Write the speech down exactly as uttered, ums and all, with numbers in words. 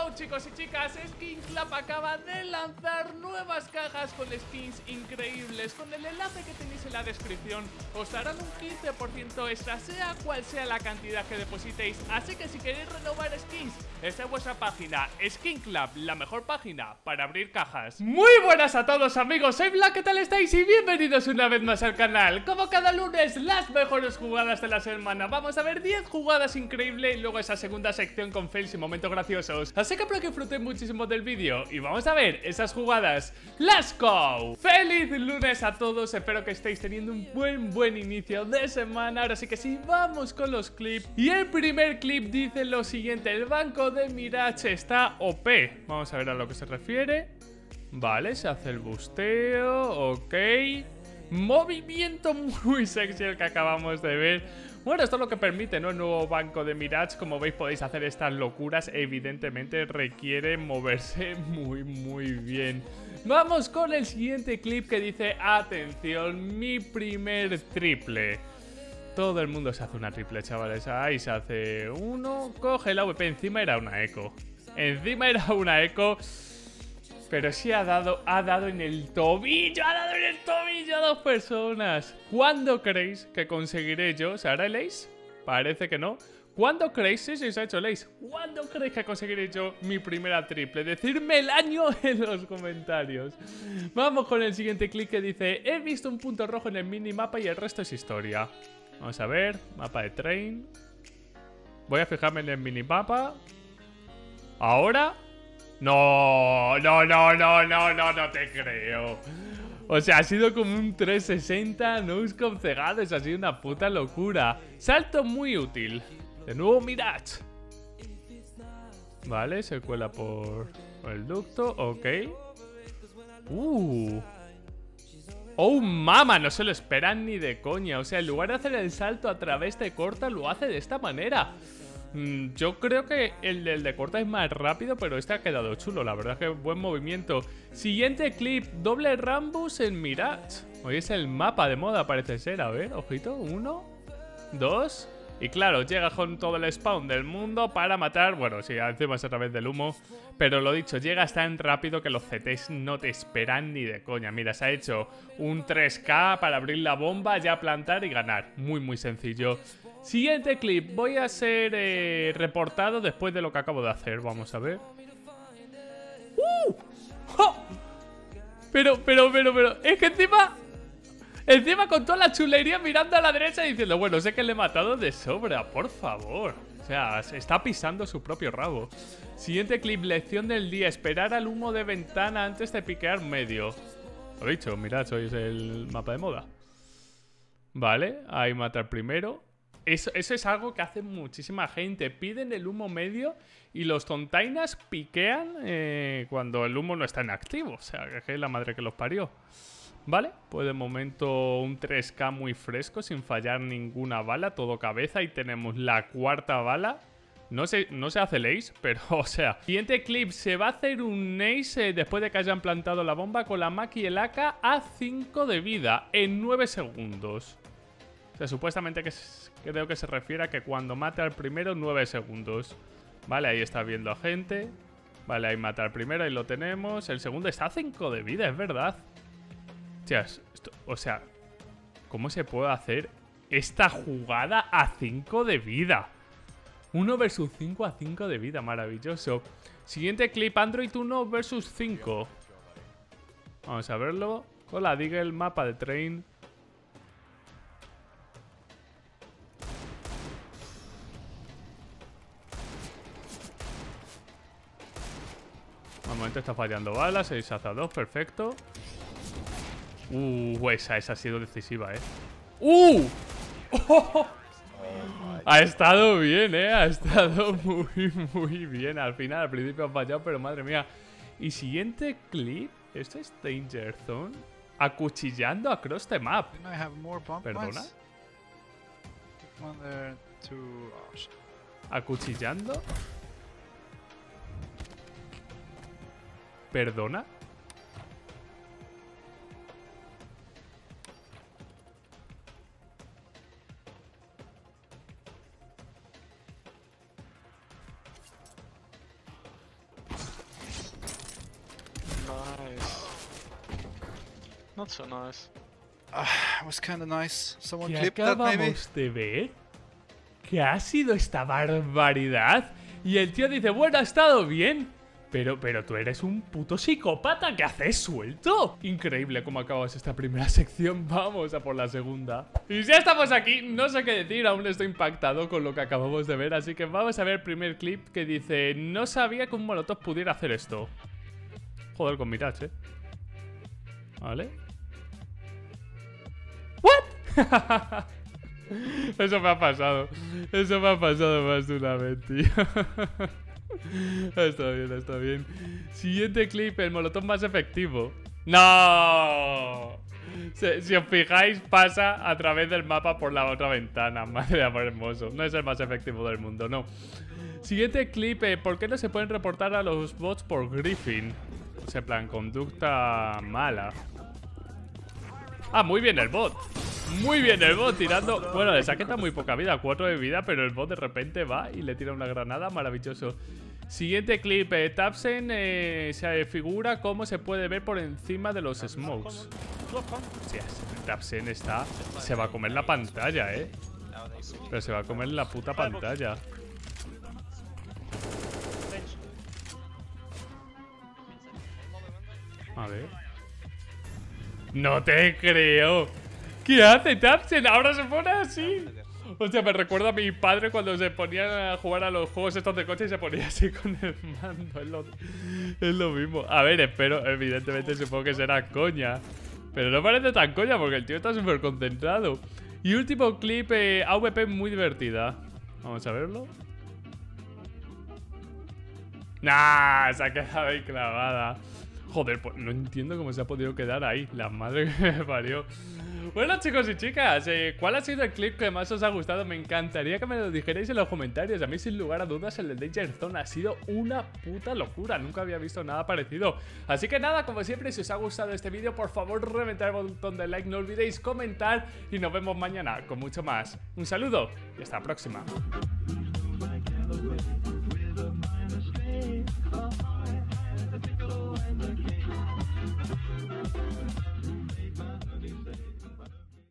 Hello chicos y chicas, Skin Club acaba de lanzar nuevas cajas con skins increíbles. Con el enlace que tenéis en la descripción os darán un quince por ciento extra, sea cual sea la cantidad que depositéis. Así que si queréis renovar skins, esta es vuestra página, Skin Club, la mejor página para abrir cajas. Muy buenas a todos amigos, soy Black, ¿qué tal estáis? Y bienvenidos una vez más al canal. Como cada lunes, las mejores jugadas de la semana. Vamos a ver diez jugadas increíbles y luego esa segunda sección con fails y momentos graciosos. Así que espero que disfruten muchísimo del vídeo y vamos a ver esas jugadas. ¡Let's go! ¡Feliz lunes a todos! Espero que estéis teniendo un buen, buen inicio de semana. Ahora sí que sí, vamos con los clips. Y el primer clip dice lo siguiente: el banco de Mirage está O P. Vamos a ver a lo que se refiere. Vale, se hace el busteo, ok. Movimiento muy sexy el que acabamos de ver. Bueno, esto es lo que permite, ¿no? El nuevo banco de Mirage. Como veis, podéis hacer estas locuras. Evidentemente requiere moverse muy, muy bien. Vamos con el siguiente clip que dice: atención, mi primer triple. Todo el mundo se hace una triple, chavales. Ahí se hace uno. Coge la A W P. Encima era una eco. Encima era una eco. Pero sí ha dado, ha dado en el tobillo, ha dado en el tobillo a dos personas. ¿Cuándo creéis que conseguiré yo? ¿Se hará el ace? Parece que no. ¿Cuándo creéis? Sí, sí, se ha hecho el ace. ¿Cuándo creéis que conseguiré yo mi primera triple? Decidme el año en los comentarios. Vamos con el siguiente clip que dice: he visto un punto rojo en el minimapa y el resto es historia. Vamos a ver, mapa de train. Voy a fijarme en el minimapa. Ahora... No, no, no, no, no, no, no te creo. O sea, ha sido como un trescientos sesenta, no con cegados, ha sido una puta locura. Salto muy útil. De nuevo Mirage. Vale, se cuela por, por el ducto, ok. Uh. Oh, mama, no se lo esperan ni de coña. O sea, en lugar de hacer el salto a través de corta, lo hace de esta manera. Mm, yo creo que el del de corta es más rápido, pero este ha quedado chulo. La verdad es que buen movimiento. Siguiente clip, doble Rambus en Mirage. Hoy es el mapa de moda, parece ser. A ver, ojito, uno, dos. Y claro, llega con todo el spawn del mundo para matar. Bueno, sí, encima es a través del humo. Pero lo dicho, llegas tan rápido que los C Ts no te esperan ni de coña. Mira, se ha hecho un tres K para abrir la bomba, ya plantar y ganar. Muy, muy sencillo. Siguiente clip, voy a ser eh, reportado después de lo que acabo de hacer. Vamos a ver. ¡Uh! ¡Oh! Pero, pero, pero, pero es que encima Encima con toda la chulería mirando a la derecha y diciendo: bueno, sé que le he matado de sobra, por favor. O sea, se está pisando su propio rabo. Siguiente clip, lección del día: esperar al humo de ventana antes de piquear medio. Lo he dicho, mirad, hoy es el mapa de moda. Vale, ahí matar primero. Eso, eso es algo que hace muchísima gente. Piden el humo medio y los tontainas piquean eh, cuando el humo no está en activo. O sea, que es la madre que los parió. Vale, pues de momento un tres K muy fresco, sin fallar ninguna bala, todo cabeza. Y tenemos la cuarta bala. No se, no se hace el ace, pero o sea. Siguiente clip, se va a hacer un ace eh, después de que hayan plantado la bomba con la Maki y el A K a cinco de vida en nueve segundos. O sea, supuestamente que creo que se refiere a que cuando mate al primero, nueve segundos. Vale, ahí está viendo a gente. Vale, ahí mata al primero, ahí lo tenemos. El segundo está a cinco de vida, es verdad. Tías, esto, o sea, ¿cómo se puede hacer esta jugada a cinco de vida? uno versus cinco a cinco de vida, maravilloso. Siguiente clip, Android uno versus cinco. Vamos a verlo. Con la Deagle, mapa de train. Al momento está fallando balas, seis a dos, perfecto. Uh, esa, esa ha sido decisiva, eh. ¡Uh! ¡Oh! Ha estado bien, eh. Ha estado muy, muy bien. Al final, al principio ha fallado, pero madre mía. Y siguiente clip. Esto es Danger Zone. Acuchillando across the map. ¿Perdona? ¿Acuchillando? ¿Perdona? Not so nice. Uh, it was kind of nice. Someone ¿Qué clipped that maybe. acabamos de ver? ¿Qué ha sido esta barbaridad? Y el tío dice, bueno, ha estado bien. Pero, pero tú eres un puto psicópata. ¿Qué haces suelto? Increíble cómo acabas esta primera sección. Vamos a por la segunda. Y ya estamos aquí. No sé qué decir. Aún estoy impactado con lo que acabamos de ver. Así que vamos a ver el primer clip que dice, no sabía que un molotov pudiera hacer esto. Joder con Mirage, eh. Vale. ¿What? Eso me ha pasado. Eso me ha pasado más de una vez, tío. Está bien, está bien. Siguiente clip, el molotov más efectivo. ¡No! Si, si os fijáis, pasa a través del mapa por la otra ventana. Madre de amor hermoso. No es el más efectivo del mundo, no. Siguiente clip, eh, ¿por qué no se pueden reportar a los bots por Griffin? O sea, plan, conducta mala. Ah, muy bien el bot. Muy bien el bot tirando. Bueno, le saqueta muy poca vida, cuatro de vida, pero el bot de repente va y le tira una granada. Maravilloso. Siguiente clip, eh, Tapsen eh, se figura cómo se puede ver por encima de los smokes. Hostias, Tapsen está. Se va a comer la pantalla, eh. Pero se va a comer la puta pantalla. A ver. No te creo. ¿Qué hace Tapsen? Ahora se pone así. Hostia, me recuerda a mi padre cuando se ponía a jugar a los juegos estos de coche y se ponía así con el mando. Es lo, es lo mismo. A ver, espero, evidentemente supongo que será coña. Pero no parece tan coña porque el tío está súper concentrado. Y último clip, eh, A V P muy divertida. Vamos a verlo. Nah, se ha quedado ahí clavada. Joder, pues no entiendo cómo se ha podido quedar ahí. La madre que me parió. Bueno, chicos y chicas, eh, ¿cuál ha sido el clip que más os ha gustado? Me encantaría que me lo dijerais en los comentarios. A mí, sin lugar a dudas, el de Danger Zone ha sido una puta locura. Nunca había visto nada parecido. Así que nada, como siempre, si os ha gustado este vídeo, por favor, reventad el botón de like. No olvidéis comentar y nos vemos mañana con mucho más. Un saludo y hasta la próxima.